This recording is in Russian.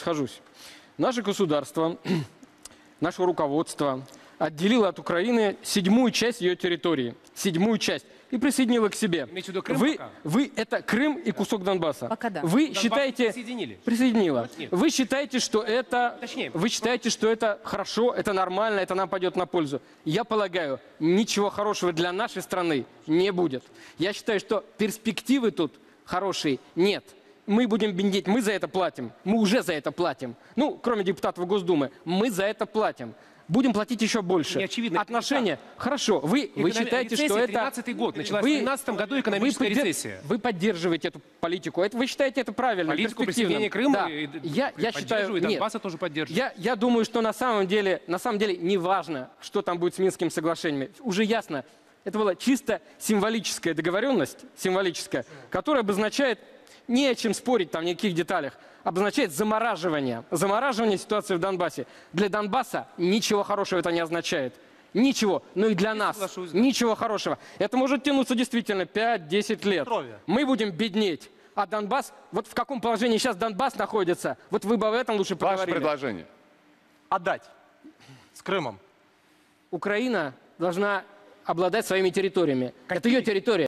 расхожусь. Наше государство, наше руководство отделило от Украины 7-ю часть ее территории. 7-ю часть. И присоединило к себе. Имеете в виду Крым пока? Вы это Крым и кусок Донбасса. Пока да. Вы Донбасс считаете... присоединили. Присоединила. Нет. Вы считаете, что это... Точнее. Вы считаете, что это хорошо, это нормально, это нам пойдет на пользу. Я полагаю, ничего хорошего для нашей страны не будет. Я считаю, что перспективы тут хорошие нет. Мы будем бендить, мы за это платим. Мы уже за это платим. Ну, кроме депутатов Госдумы, мы за это платим. Будем платить еще больше. Неочевидно. Отношения. Хорошо, вы считаете, что это... 13-й год. Началась в 2013 году экономическая рецессия. Вы поддерживаете эту политику. Вы считаете это правильно, Политику перспективным. присоединения Крыма Да. Я считаю, и нет. Донбасса тоже поддерживаю. Я думаю, что на самом деле не важно, что там будет с Минскими соглашениями. Уже ясно, это была чисто символическая договоренность, которая обозначает, не о чем спорить там, в никаких деталях, обозначает замораживание ситуации в Донбассе. Для Донбасса ничего хорошего это не означает. Ничего. Ну и для нас ничего хорошего. Это может тянуться действительно 5-10 лет. Мы будем беднеть. А Донбасс, вот в каком положении сейчас Донбасс находится, вот вы бы об этом лучше поговорили. Ваше предложение. Отдать с Крымом. Украина должна обладать своими территориями. Это ее территория.